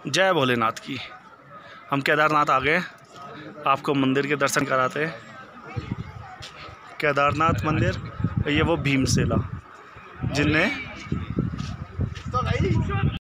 जय भोलेनाथ की। हम केदारनाथ आ गए, आपको मंदिर के दर्शन कराते हैं। केदारनाथ मंदिर, ये वो भीमशिला जिनने